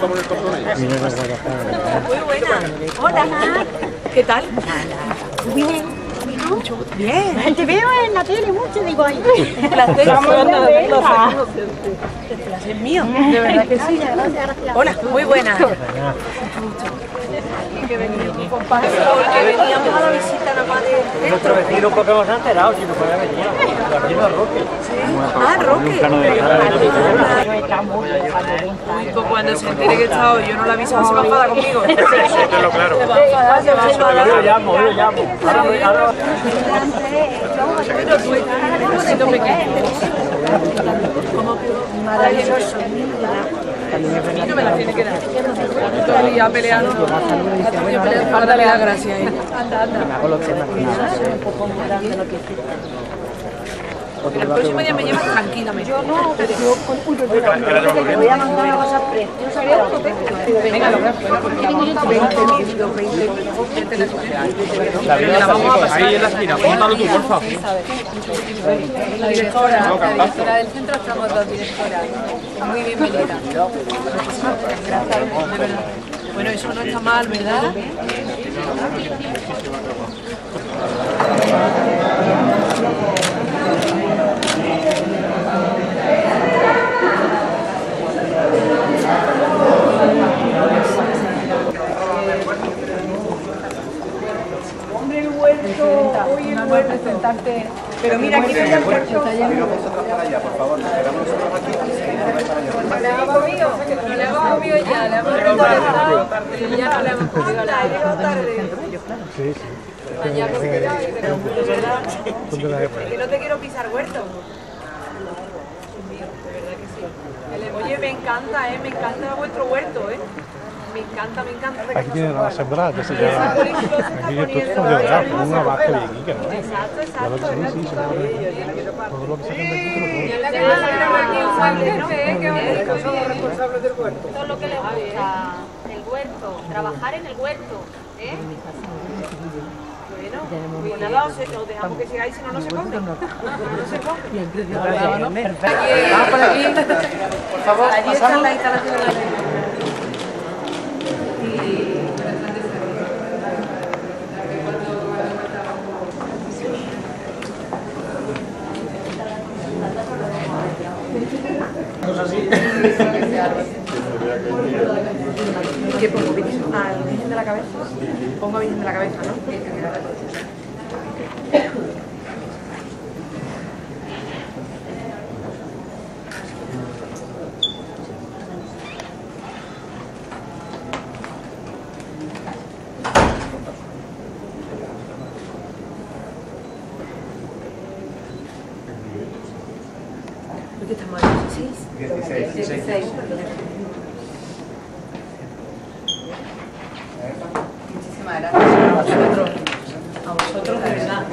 Muy buena. Hola. ¿Qué tal? Bien. Bien. Te veo en la tele mucho, digo ahí. El placer es mío, de verdad que sí. Hola, muy buena. Que veníamos a la visita nada más de... Nuestro vecino porque nos ha enterado, si no podía venir. Vecino Roque. Ah, Roque. Cuando se entere que he estado, yo no la aviso, se va a enfadar conmigo. Sí, tenlo claro. Se va a enfadar. Yo llamo. Maravilloso. Y no me la tiene que dar. Todavía peleando. Falta le da gracia ahí. Anda. El próximo día me llevas tranquilamente. Yo no, pero yo con te voy a mandar una cosa preciosa. Venga, lo veo. Ahí en la esquina, póntalo tú, por favor. La directora del centro, estamos dos directoras. Muy bien, Melita. Gracias, de verdad. Bueno, eso no está mal, ¿verdad? Hoy el huerto representante, pero mira, aquí no hay el huerto. Por favor, no le hemos comido ya, le hemos recolectado y ya no le hemos comido la tarde. Mañana de verdad, que no te quiero pisar huerto. De verdad que sí. Oye, me encanta vuestro huerto, Me encanta. Aquí tiene la sembrada, ya se llama. Aquí esto es de verdad, con una vaca y aquí, ¿no? Exacto. Todo lo que se hace aquí, Somos responsables del huerto. Todo lo que le gusta, el huerto, trabajar en el huerto, Bueno, pues nada, os dejamos que sigáis, si no, no se come. No se come. Vamos por aquí. Por favor, allí está la instalación de la ley. ¿Qué pongo? ¿Al Virgen de la cabeza? Pongo a Virgen de la cabeza, ¿no? ¿Qué estamos? ¿16? 16. Muchísimas gracias a vosotros de verdad.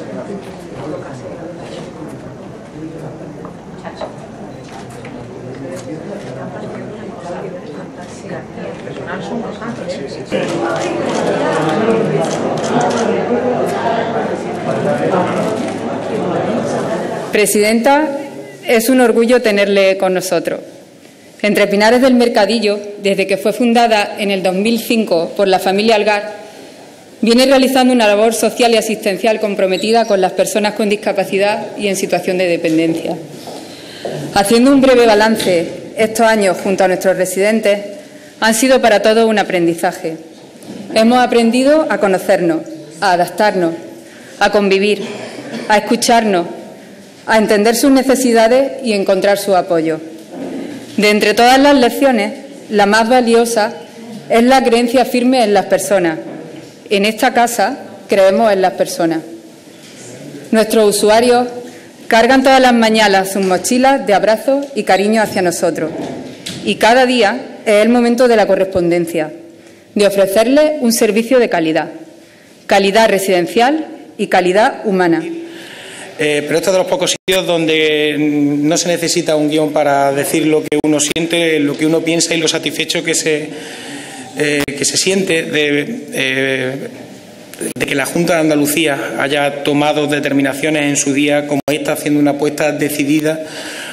Presidenta, es un orgullo tenerle con nosotros. Entre Pinares del Mercadillo, desde que fue fundada en el 2005 por la familia Algar, viene realizando una labor social y asistencial comprometida con las personas con discapacidad y en situación de dependencia. Haciendo un breve balance, estos años junto a nuestros residentes han sido para todos un aprendizaje. Hemos aprendido a conocernos, a adaptarnos, a convivir, a escucharnos, a entender sus necesidades y encontrar su apoyo. De entre todas las lecciones, la más valiosa es la creencia firme en las personas. En esta casa creemos en las personas. Nuestros usuarios cargan todas las mañanas sus mochilas de abrazos y cariño hacia nosotros. Y cada día es el momento de la correspondencia, de ofrecerles un servicio de calidad. Calidad residencial y calidad humana. Pero esto es de los pocos sitios donde no se necesita un guión para decir lo que uno siente, lo que uno piensa y lo satisfecho que se siente de que la Junta de Andalucía haya tomado determinaciones en su día como esta, haciendo una apuesta decidida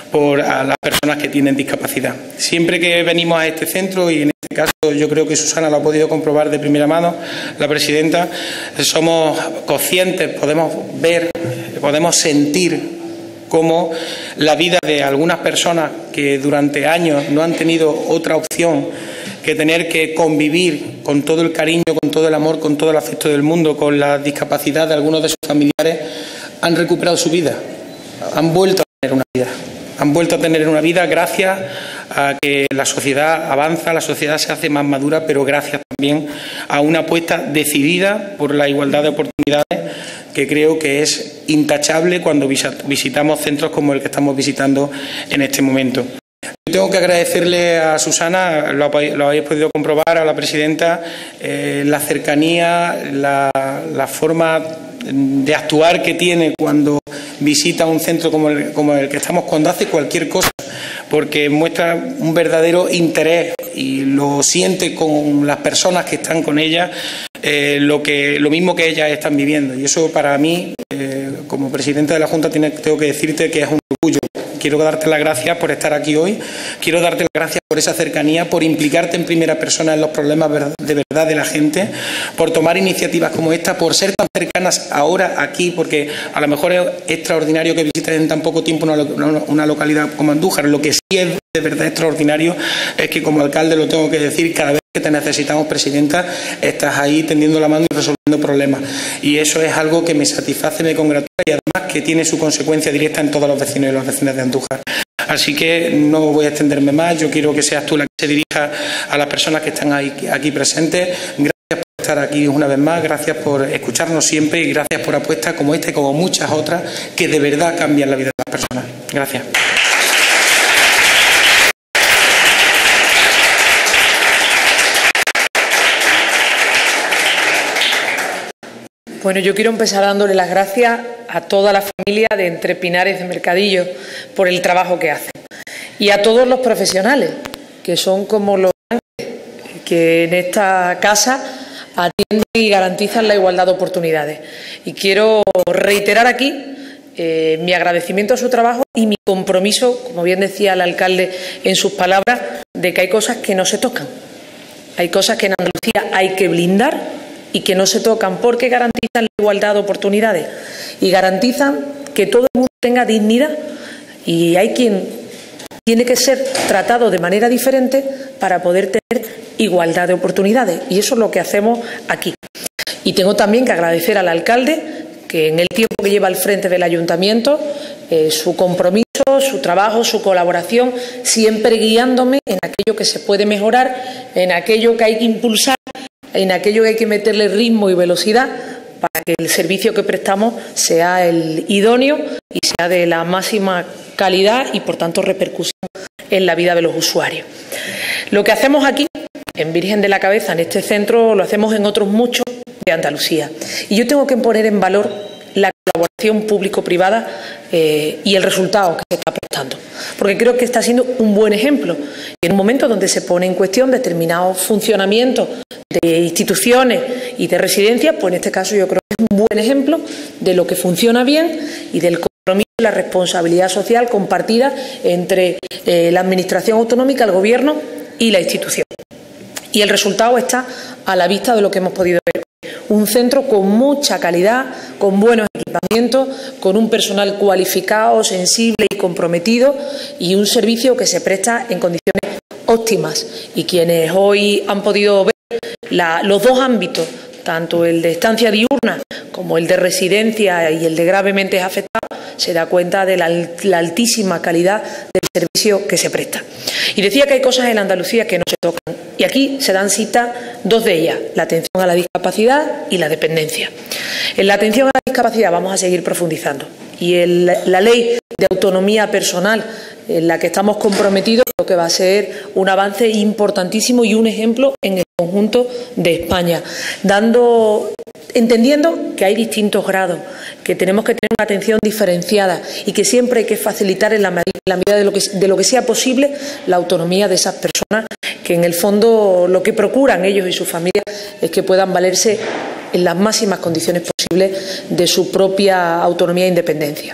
a las personas que tienen discapacidad. Siempre que venimos a este centro, y en este caso yo creo que Susana lo ha podido comprobar de primera mano, la presidenta, somos conscientes, podemos ver, podemos sentir cómo la vida de algunas personas que durante años no han tenido otra opción que tener que convivir con todo el cariño, con todo el amor, con todo el afecto del mundo, con la discapacidad de algunos de sus familiares, han recuperado su vida, han vuelto a tener una vida. Han vuelto a tener una vida gracias a que la sociedad avanza, la sociedad se hace más madura, pero gracias también a una apuesta decidida por la igualdad de oportunidades, que creo que es intachable cuando visitamos centros como el que estamos visitando en este momento. Yo tengo que agradecerle a Susana, lo habéis podido comprobar, a la presidenta, la cercanía, la forma de actuar que tiene cuando visita un centro como el que estamos, cuando hace cualquier cosa, porque muestra un verdadero interés y lo siente con las personas que están con ella, lo mismo que ellas están viviendo. Y eso para mí, como presidenta de la Junta, tengo que decirte que es un orgullo. Quiero darte las gracias por estar aquí hoy, quiero darte las gracias por esa cercanía, por implicarte en primera persona en los problemas de verdad de la gente, por tomar iniciativas como esta, por ser tan cercanas ahora aquí, porque a lo mejor es extraordinario que visites en tan poco tiempo una localidad como Andújar. Lo que sí es de verdad extraordinario es que como alcalde, lo tengo que decir, cada vez que te necesitamos, presidenta, estás ahí tendiendo la mano y resolviendo problemas. Y eso es algo que me satisface, me congratula y además que tiene su consecuencia directa en todos los vecinos y las vecinas de Andújar. Así que no voy a extenderme más, yo quiero que seas tú la que se dirija a las personas que están aquí presentes. Gracias por estar aquí una vez más, gracias por escucharnos siempre y gracias por apuestas como esta y como muchas otras que de verdad cambian la vida de las personas. Gracias. Bueno, yo quiero empezar dándole las gracias a toda la familia de Entre Pinares de Mercadillo por el trabajo que hacen y a todos los profesionales que son como los ángeles que en esta casa atienden y garantizan la igualdad de oportunidades. Y quiero reiterar aquí mi agradecimiento a su trabajo y mi compromiso, como bien decía el alcalde en sus palabras, de que hay cosas que no se tocan. Hay cosas que en Andalucía hay que blindar y que no se tocan porque garantizan la igualdad de oportunidades y garantizan que todo el mundo tenga dignidad, y hay quien tiene que ser tratado de manera diferente para poder tener igualdad de oportunidades, y eso es lo que hacemos aquí. Y tengo también que agradecer al alcalde que en el tiempo que lleva al frente del ayuntamiento, su compromiso, su trabajo, su colaboración, siempre guiándome en aquello que se puede mejorar, en aquello que hay que impulsar, en aquello que hay que meterle ritmo y velocidad para que el servicio que prestamos sea el idóneo y sea de la máxima calidad y, por tanto, repercusión en la vida de los usuarios. Lo que hacemos aquí, en Virgen de la Cabeza, en este centro, lo hacemos en otros muchos de Andalucía. Y yo tengo que poner en valor la colaboración público-privada y el resultado que se está prestando, porque creo que está siendo un buen ejemplo. Y en un momento donde se pone en cuestión determinados funcionamientos de instituciones y de residencias, pues en este caso yo creo que es un buen ejemplo de lo que funciona bien y del compromiso y la responsabilidad social compartida entre la Administración autonómica, el Gobierno y la institución. Y el resultado está a la vista de lo que hemos podido ver. Un centro con mucha calidad, con buenos equipamientos, con un personal cualificado, sensible y comprometido, y un servicio que se presta en condiciones óptimas. Y quienes hoy han podido ver los dos ámbitos, tanto el de estancia diurna como el de residencia y el de gravemente afectado, se da cuenta de la altísima calidad del servicio que se presta. Y decía que hay cosas en Andalucía que no se tocan. Y aquí se dan cita dos de ellas, la atención a la discapacidad y la dependencia. En la atención a la discapacidad vamos a seguir profundizando. Y la ley de autonomía personal en la que estamos comprometidos creo que va a ser un avance importantísimo y un ejemplo en el conjunto de España, entendiendo que hay distintos grados, que tenemos que tener una atención diferenciada y que siempre hay que facilitar en la medida de lo que sea posible la autonomía de esas personas, que en el fondo lo que procuran ellos y sus familias es que puedan valerse en las máximas condiciones posibles de su propia autonomía e independencia.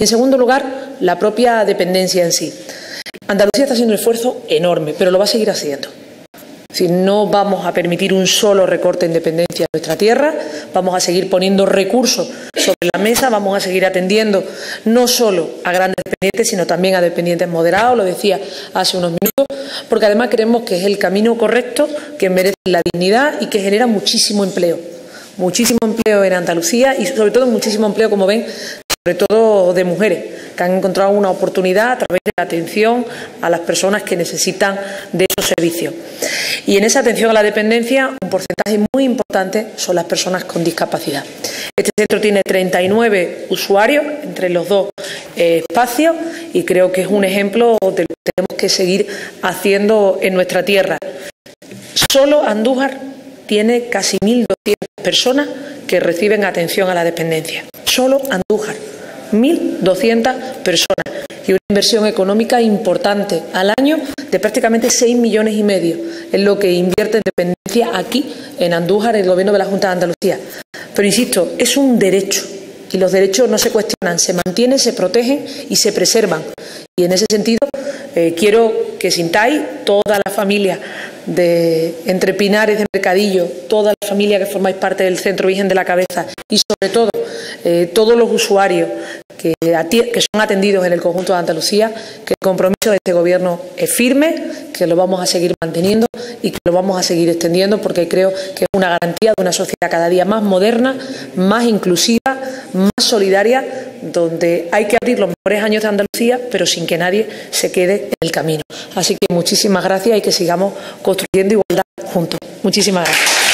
En segundo lugar, la propia dependencia en sí. Andalucía está haciendo un esfuerzo enorme, pero lo va a seguir haciendo. Es decir, no vamos a permitir un solo recorte en dependencia en nuestra tierra, vamos a seguir poniendo recursos sobre la mesa, vamos a seguir atendiendo no solo a grandes dependientes, sino también a dependientes moderados, lo decía hace unos minutos, porque además creemos que es el camino correcto, que merece la dignidad y que genera muchísimo empleo en Andalucía y sobre todo muchísimo empleo, como ven, sobre todo de mujeres, que han encontrado una oportunidad a través de la atención a las personas que necesitan de esos servicios. Y en esa atención a la dependencia, un porcentaje muy importante son las personas con discapacidad. Este centro tiene 39 usuarios entre los dos espacios y creo que es un ejemplo de lo que tenemos que seguir haciendo en nuestra tierra. Solo Andújar tiene casi 1.200 personas que reciben atención a la dependencia. Solo Andújar, 1.200 personas y una inversión económica importante al año de prácticamente 6,5 millones es lo que invierte en dependencia aquí en Andújar el Gobierno de la Junta de Andalucía. Pero insisto, es un derecho y los derechos no se cuestionan, se mantienen, se protegen y se preservan. Y en ese sentido quiero que sintáis, toda la familia de entre Pinares de Mercadillo, toda la familia que formáis parte del Centro Virgen de la Cabeza y sobre todo todos los usuarios que son atendidos en el conjunto de Andalucía, que el compromiso de este Gobierno es firme, que lo vamos a seguir manteniendo y que lo vamos a seguir extendiendo porque creo que es una garantía de una sociedad cada día más moderna, más inclusiva, más solidaria, donde hay que abrir los mejores años de Andalucía, pero sin que nadie se quede en el camino. Así que muchísimas gracias y que sigamos construyendo igualdad juntos. Muchísimas gracias.